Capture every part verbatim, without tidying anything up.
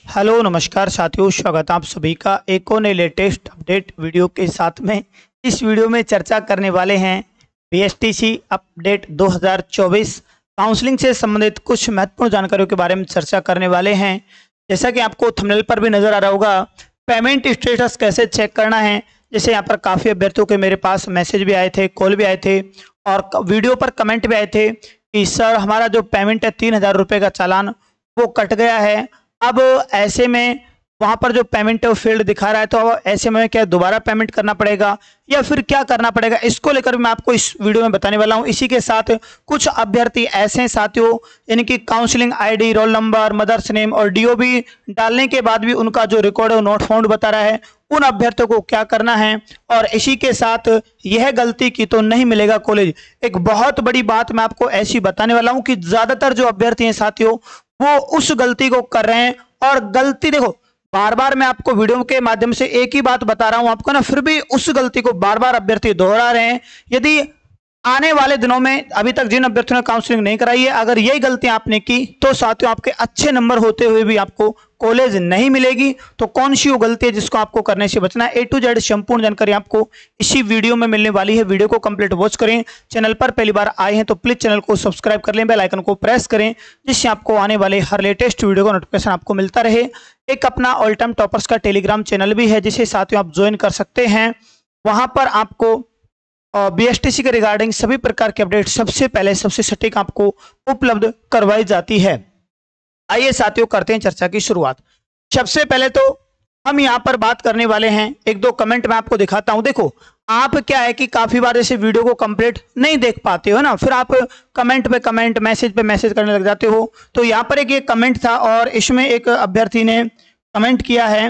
Hello नमस्कार साथियों, स्वागत है आप सभी का एक और नए लेटेस्ट अपडेट वीडियो के साथ में। इस वीडियो में चर्चा करने वाले हैं बीएसटीसी अपडेट दो हज़ार चौबीस काउंसलिंग से संबंधित कुछ महत्वपूर्ण जानकारियों के बारे में चर्चा करने वाले हैं। जैसा कि आपको थंबनेल पर भी नजर आ रहा होगा, पेमेंट स्टेटस कैसे चेक करना है। जैसे यहाँ पर काफ़ी अभ्यर्थियों के मेरे पास मैसेज भी आए थे, कॉल भी आए थे और वीडियो पर कमेंट भी आए थे कि सर हमारा जो पेमेंट है तीन हज़ार रुपये का चालान वो कट गया है। अब ऐसे में वहां पर जो पेमेंट है वो फेल्ड दिखा रहा है, तो अब ऐसे में क्या दोबारा पेमेंट करना पड़ेगा या फिर क्या करना पड़ेगा, इसको लेकर मैं आपको इस वीडियो में बताने वाला हूं। इसी के साथ कुछ अभ्यर्थी ऐसे हैं साथियों, इनकी counselling ID, roll number, mother's name और डीओबी डालने के बाद भी उनका जो रिकॉर्ड है वो नॉट फाउंड बता रहा है। उन अभ्यर्थियों को क्या करना है और इसी के साथ यह गलती की तो नहीं मिलेगा कॉलेज। एक बहुत बड़ी बात मैं आपको ऐसी बताने वाला हूं कि ज्यादातर जो अभ्यर्थी हैं साथियों वो उस गलती को कर रहे हैं। और गलती देखो, बार बार मैं आपको वीडियो के माध्यम से एक ही बात बता रहा हूं आपको ना, फिर भी उस गलती को बार बार अभ्यर्थी दोहरा रहे हैं। यदि आने वाले दिनों में अभी तक जिन अभ्यर्थियों ने काउंसलिंग नहीं कराई है, अगर यही गलतियां आपने की तो साथियों आपके अच्छे नंबर होते हुए भी आपको कॉलेज नहीं मिलेगी। तो कौन सी वो गलती है जिसको आपको करने से बचना है, ए टू जेड संपूर्ण जानकारी आपको इसी वीडियो में मिलने वाली है। वीडियो को कंप्लीट वॉच करें। चैनल पर पहली बार आए हैं तो प्लीज चैनल को सब्सक्राइब कर लें, बेल आइकन को प्रेस करें जिससे आपको आने वाले हर लेटेस्ट वीडियो का नोटिफिकेशन आपको मिलता रहे। एक अपना ऑल टाइम टॉपर्स का टेलीग्राम चैनल भी है जिसे साथियों आप ज्वाइन कर सकते हैं। वहां पर आपको बीएसटीसी के रिगार्डिंग सभी प्रकार के अपडेट सबसे पहले सबसे सटीक आपको उपलब्ध करवाई जाती है। आइए साथियों करते हैं चर्चा की शुरुआत। सबसे पहले तो हम यहां पर बात करने वाले हैं, एक दो कमेंट मैं आपको दिखाता हूं। देखो आप क्या है कि काफी बार ऐसे वीडियो को कंप्लीट नहीं देख पाते हो ना, फिर आप कमेंट पे कमेंट, मैसेज पे मैसेज करने लग जाते हो। तो यहां पर एक ये कमेंट था और इसमें एक अभ्यर्थी ने कमेंट किया है,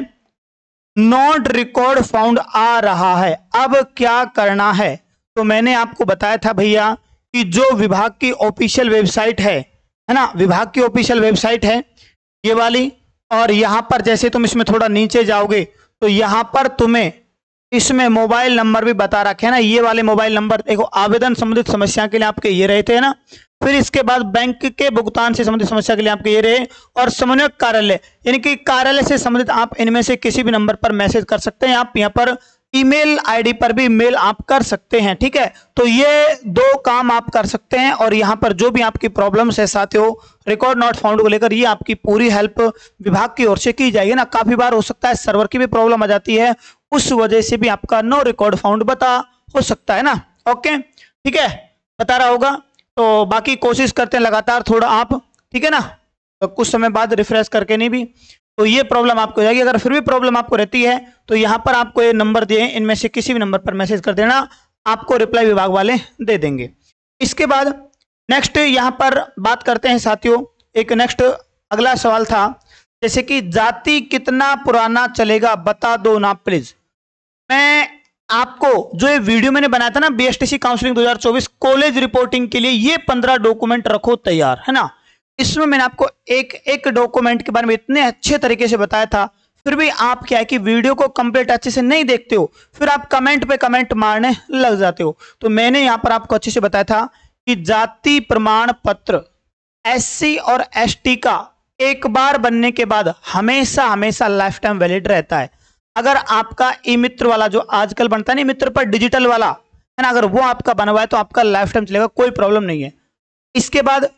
नॉट रिकॉर्ड फाउंड आ रहा है, अब क्या करना है। तो मैंने आपको बताया था भैया कि जो विभाग की ऑफिशियल वेबसाइट है है ना, विभाग की ऑफिशियल वेबसाइट है ये वाली, और यहां पर जैसे तुम इसमें थोड़ा नीचे जाओगे तो यहां पर तुम्हें इसमें मोबाइल नंबर भी बता रखे हैं ना, ये वाले मोबाइल नंबर। देखो आवेदन संबंधित समस्या के लिए आपके ये रहते हैं ना, फिर इसके बाद बैंक के भुगतान से संबंधित समस्या के लिए आपके ये रहे, और समन्वयक कार्यालय यानी कि कार्यालय से संबंधित आप इनमें से किसी भी नंबर पर मैसेज कर सकते हैं। आप यहाँ पर ईमेल आईडी पर भी मेल आप कर सकते हैं, ठीक है। तो ये दो काम आप कर सकते हैं और यहाँ पर जो भी आपकी प्रॉब्लम्स है साथियों रिकॉर्ड नॉट फाउंड को लेकर, ये आपकी पूरी हेल्प विभाग की ओर से की जाएगी ना। काफी बार हो सकता है सर्वर की भी प्रॉब्लम आ जाती है, उस वजह से भी आपका नो रिकॉर्ड फाउंड बता हो सकता है ना। ओके ठीक है, बता रहा होगा। तो बाकी कोशिश करते हैं लगातार थोड़ा आप, ठीक है ना, तो कुछ समय बाद रिफ्रेश करके नहीं भी तो ये प्रॉब्लम आपको हो जाएगी। अगर फिर भी प्रॉब्लम आपको रहती है तो यहाँ पर आपको ये नंबर दिए, इनमें से किसी भी नंबर पर मैसेज कर देना, आपको रिप्लाई विभाग वाले दे देंगे। इसके बाद नेक्स्ट यहाँ पर बात करते हैं साथियों, एक नेक्स्ट अगला सवाल था जैसे कि जाति कितना पुराना चलेगा बता दो ना प्लीज। मैं आपको जो ये वीडियो मैंने बनाया था ना बीएसटीसी काउंसलिंग दो हज़ार चौबीस कॉलेज रिपोर्टिंग के लिए, ये पंद्रह डॉक्यूमेंट रखो तैयार, है ना। इसमें मैंने आपको एक एक डॉक्यूमेंट के बारे में इतने अच्छे तरीके से बताया था, फिर भी आप क्या है कि वीडियो को कंप्लीट अच्छे से नहीं देखते हो, फिर आप कमेंट पे कमेंट मारने लग जाते हो। तो मैंने यहां पर आपको अच्छे से बताया था कि जाति प्रमाण पत्र एससी और एसटी का एक बार बनने के बाद हमेशा हमेशा लाइफ टाइम वैलिड रहता है। अगर आपका ई मित्र वाला जो आजकल बनता है ना मित्र पर डिजिटल वाला, है ना, अगर वो आपका बनवा है तो आपका लाइफ टाइम चलेगा, कोई प्रॉब्लम नहीं है। इसके बाद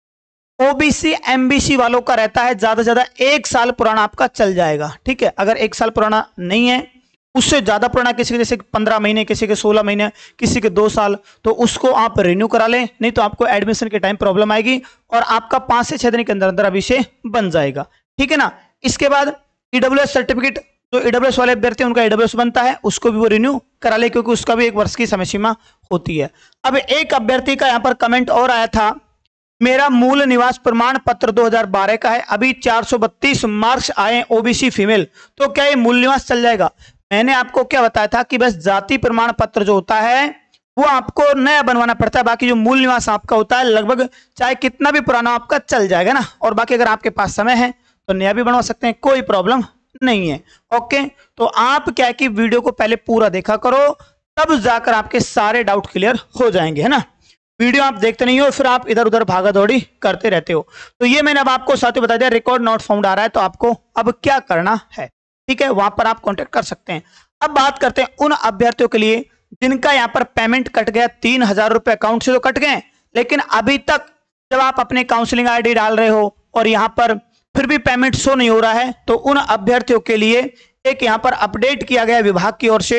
ओबीसी एमबीसी वालों का रहता है ज्यादा से ज्यादा एक साल पुराना आपका चल जाएगा, ठीक है। अगर एक साल पुराना नहीं है, उससे ज्यादा पुराना किसी के जैसे पंद्रह महीने, किसी के सोलह महीने, किसी के दो साल, तो उसको आप रिन्यू करा लें, नहीं तो आपको एडमिशन के टाइम प्रॉब्लम आएगी और आपका पांच से छह दिन के अंदर अंदर अभी से बन जाएगा, ठीक है ना। इसके बाद ईडब्ल्यूएस सर्टिफिकेट, जो ईडब्ल्यूएस वाले अभ्यर्थी उनका ईडब्ल्यूएस बनता है, उसको भी वो रिन्यू करा ले क्योंकि उसका भी एक वर्ष की समय सीमा होती है। अब एक अभ्यर्थी का यहाँ पर कमेंट और आया था, मेरा मूल निवास प्रमाण पत्र दो हज़ार बारह का है, अभी चार सौ बत्तीस मार्क्स आए ओबीसी फीमेल, तो क्या ये मूल निवास चल जाएगा। मैंने आपको क्या बताया था कि बस जाति प्रमाण पत्र जो होता है वो आपको नया बनवाना पड़ता है, बाकी जो मूल निवास आपका होता है लगभग चाहे कितना भी पुराना आपका चल जाएगा ना। और बाकी अगर आपके पास समय है तो नया भी बनवा सकते हैं, कोई प्रॉब्लम नहीं है। ओके, तो आप क्या है कि वीडियो को पहले पूरा देखा करो, तब जाकर आपके सारे डाउट क्लियर हो जाएंगे, है ना। वीडियो आप देखते नहीं हो, फिर आप इधर उधर भागा दौड़ी करते रहते हो। तो ये मैंने अब आपको साथ ही बता दिया, रिकॉर्ड नॉट फाउंड आ रहा है, तो आपको अब क्या करना है, ठीक है, वहां पर आप कांटेक्ट कर सकते हैं। अब बात करते हैं उन अभ्यर्थियों के लिए जिनका यहाँ पर पेमेंट कट गया, तीन हजार रुपए अकाउंट से तो कट गए, लेकिन अभी तक जब आप अपने काउंसलिंग आईडी डाल रहे हो और यहाँ पर फिर भी पेमेंट शो नहीं हो रहा है, तो उन अभ्यर्थियों के लिए एक यहाँ पर अपडेट किया गया है विभाग की ओर से।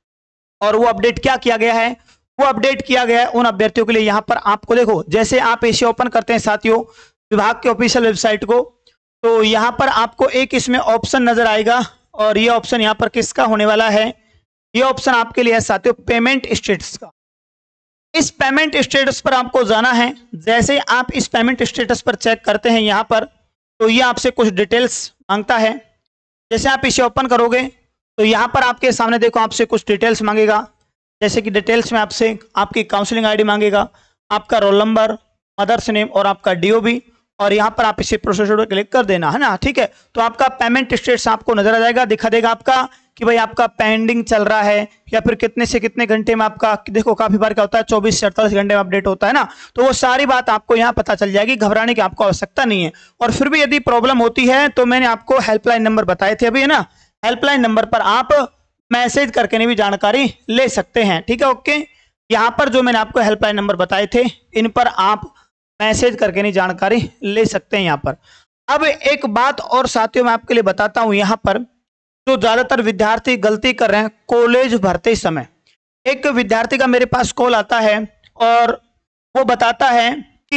और वो अपडेट क्या किया गया है, वो अपडेट किया गया है उन अभ्यर्थियों के लिए, यहाँ पर आपको देखो, जैसे आप इसे ओपन करते हैं साथियों विभाग के ऑफिशियल वेबसाइट को, तो यहाँ पर आपको एक इसमें ऑप्शन नजर आएगा, और ये ऑप्शन यहाँ पर किसका होने वाला है, ये ऑप्शन आपके लिए है साथियों पेमेंट स्टेटस का। इस पेमेंट स्टेटस पर आपको जाना है। जैसे आप इस पेमेंट स्टेटस पर चेक करते हैं यहाँ पर, तो ये आपसे कुछ डिटेल्स मांगता है। जैसे आप इसे ओपन करोगे तो यहाँ पर आपके सामने देखो आपसे कुछ डिटेल्स मांगेगा, जैसे कि डिटेल्स में आपसे आपकी काउंसलिंग आईडी मांगेगा, आपका रोल नंबर, मदर्स नेम और आपका डीओबी, और यहाँ पर आप इसे प्रोसेसर पर क्लिक कर देना है ना, ठीक है। तो आपका पेमेंट स्टेटस आपको नजर आ जाएगा, दिखा देगा आपका कि भाई आपका पेंडिंग चल रहा है, या फिर कितने से कितने घंटे में आपका, देखो काफी बार क्या होता है चौबीस से अड़तालीस घंटे में अपडेट होता है ना, तो वो सारी बात आपको यहाँ पता चल जाएगी, घबराने की आपको आवश्यकता नहीं है। और फिर भी यदि प्रॉब्लम होती है तो मैंने आपको हेल्पलाइन नंबर बताए थे अभी, है ना, हेल्पलाइन नंबर पर आप मैसेज करके भी जानकारी ले सकते हैं, ठीक है, ओके। यहाँ पर जो मैंने आपको हेल्पलाइन नंबर बताए थे, इन पर आप मैसेज करके नहीं जानकारी ले सकते हैं यहाँ पर। अब एक बात और साथियों मैं आपके लिए बताता हूं, यहाँ पर जो ज्यादातर विद्यार्थी गलती कर रहे हैं कॉलेज भरते समय, एक विद्यार्थी का मेरे पास कॉल आता है और वो बताता है कि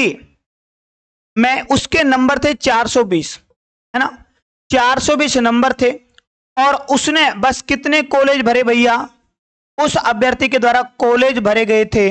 मैं, उसके नंबर थे चार सौ बीस, है ना, चार सौ बीस नंबर थे, और उसने बस कितने कॉलेज भरे भैया, उस अभ्यर्थी के द्वारा कॉलेज भरे गए थे,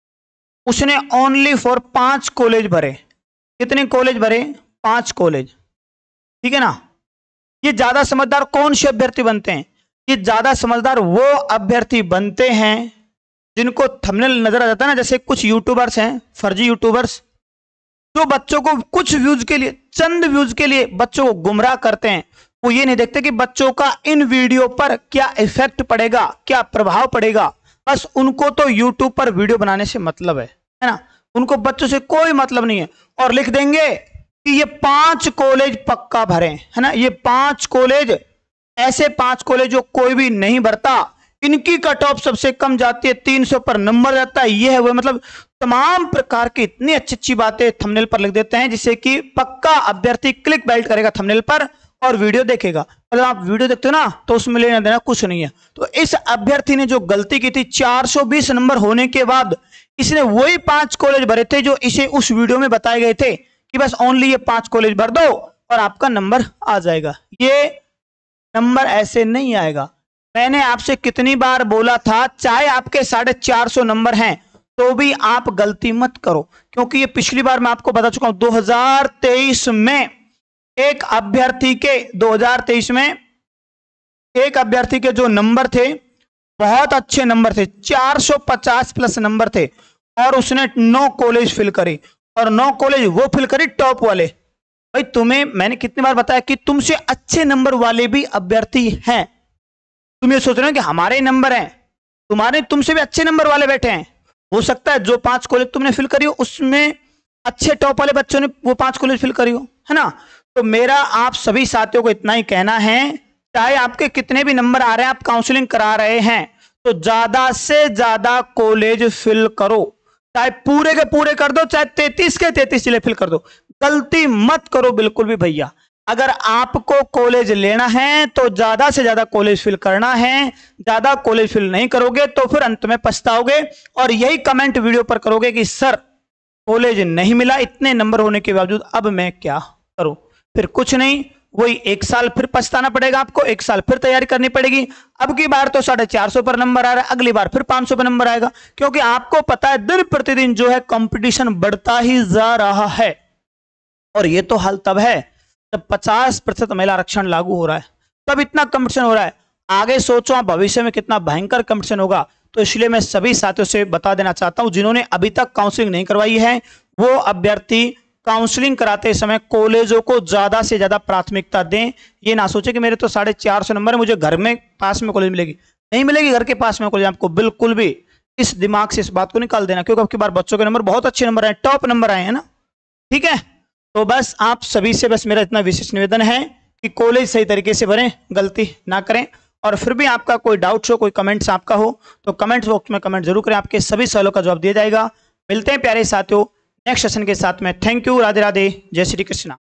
उसने ओनली फॉर पांच कॉलेज भरे। कितने कॉलेज भरे, पांच कॉलेज, ठीक है ना। ये ज्यादा समझदार कौन से अभ्यर्थी बनते हैं, ये ज्यादा समझदार वो अभ्यर्थी बनते हैं जिनको थंबनेल नजर आ जाता है ना, जैसे कुछ यूट्यूबर्स हैं, फर्जी यूट्यूबर्स, जो बच्चों को कुछ व्यूज के लिए, चंद व्यूज के लिए बच्चों को गुमराह करते हैं। वो ये नहीं देखते कि बच्चों का इन वीडियो पर क्या इफेक्ट पड़ेगा, क्या प्रभाव पड़ेगा, बस उनको तो यूट्यूब पर वीडियो बनाने से मतलब है, है ना, उनको बच्चों से कोई मतलब नहीं है। और लिख देंगे कि ये पांच कॉलेज पक्का भरे, है ना, ये पांच कॉलेज, ऐसे पांच कॉलेज जो कोई भी नहीं भरता, इनकी कट ऑफ सबसे कम जाती है, तीन सौ पर नंबर जाता है, ये है वो, मतलब तमाम प्रकार की इतनी अच्छी अच्छी बातें थंबनेल पर लिख देते हैं जिससे कि पक्का अभ्यर्थी क्लिक बैठ करेगा थंबनेल पर और वीडियो देखेगा। अगर आप वीडियो देखते हो ना तो उसमें लेना देना कुछ नहीं है। तो इस अभ्यर्थी ने जो गलती की थी, चार सौ बीस नंबर होने के बाद इसने वही पांच कॉलेज भरे थे जो इसे उस वीडियो में बताए गए थे कि बस ओनली ये पांच कॉलेज भर दो और आपका नंबर आ जाएगा। ये नंबर ऐसे नहीं आएगा। मैंने आपसे कितनी बार बोला था, चाहे आपके साढ़े चार सौ नंबर हैं तो भी आप गलती मत करो, क्योंकि ये पिछली बार मैं आपको बता चुका हूं। दो हज़ार तेईस में एक अभ्यर्थी के दो हज़ार तेईस में एक अभ्यर्थी के जो नंबर थे बहुत अच्छे नंबर थे, चार सौ पचास प्लस नंबर थे, और उसने नौ कॉलेज फिल करी, और नौ कॉलेज वो फिल करी टॉप वाले। भाई तुम्हें मैंने कितनी बार बताया कि तुमसे अच्छे नंबर वाले भी अभ्यर्थी हैं। तुम ये सोच रहे हो कि हमारे नंबर हैं, तुम्हारे तुमसे भी अच्छे नंबर वाले बैठे हैं। हो सकता है जो पांच कॉलेज तुमने फिल करी हो उसमें अच्छे टॉप वाले बच्चों ने वो पांच कॉलेज फिल करी हो, है ना। तो मेरा आप सभी साथियों को इतना ही कहना है, चाहे आपके कितने भी नंबर आ रहे हैं, आप काउंसलिंग करा रहे हैं तो ज्यादा से ज्यादा कॉलेज फिल करो, चाहे पूरे के पूरे कर दो, चाहे तैतीस के तैतीस जिले फिल कर दो, गलती मत करो बिल्कुल भी भैया। अगर आपको कॉलेज लेना है तो ज्यादा से ज्यादा कॉलेज फिल करना है, ज्यादा कॉलेज फिल नहीं करोगे तो फिर अंत में पछताओगे और यही कमेंट वीडियो पर करोगे कि सर कॉलेज नहीं मिला इतने नंबर होने के बावजूद, अब मैं क्या करूं। फिर कुछ नहीं, वही एक साल फिर पछताना पड़ेगा आपको, एक साल फिर तैयारी करनी पड़ेगी। अब की बार तो साढ़े चार सौ पर नंबर आ रहा है, अगली बार फिर पांच सौ पर नंबर आएगा, क्योंकि आपको पता है दिन प्रतिदिन जो है कंपटीशन बढ़ता ही जा रहा है। और ये तो हाल तब है जब पचास प्रतिशत महिला आरक्षण लागू हो रहा है, तब इतना कंपटीशन हो रहा है। आगे सोचो आप भविष्य में कितना भयंकर कंपटीशन होगा। तो इसलिए मैं सभी साथियों से बता देना चाहता हूं, जिन्होंने अभी तक काउंसलिंग नहीं करवाई है वो अभ्यर्थी काउंसलिंग कराते समय कॉलेजों को ज्यादा से ज्यादा प्राथमिकता दें। ये ना सोचे कि मेरे तो साढ़े चार सौ नंबर है, मुझे घर में पास में कॉलेज मिलेगी, नहीं मिलेगी घर के पास में कॉलेज आपको बिल्कुल भी। इस दिमाग से इस बात को निकाल देना, क्योंकि आपकी बार बच्चों के नंबर बहुत अच्छे नंबर आए, टॉप नंबर आए हैं ना। ठीक है, तो बस आप सभी से बस मेरा इतना विशेष निवेदन है कि कॉलेज सही तरीके से भरें, गलती ना करें। और फिर भी आपका कोई डाउट हो, कोई कमेंट्स आपका हो तो कमेंट बॉक्स में कमेंट जरूर करें, आपके सभी सवालों का जवाब दिया जाएगा। मिलते हैं प्यारे साथियों नेक्स्ट सेशन के साथ में। थैंक यू, राधे राधे, जय श्री कृष्णा।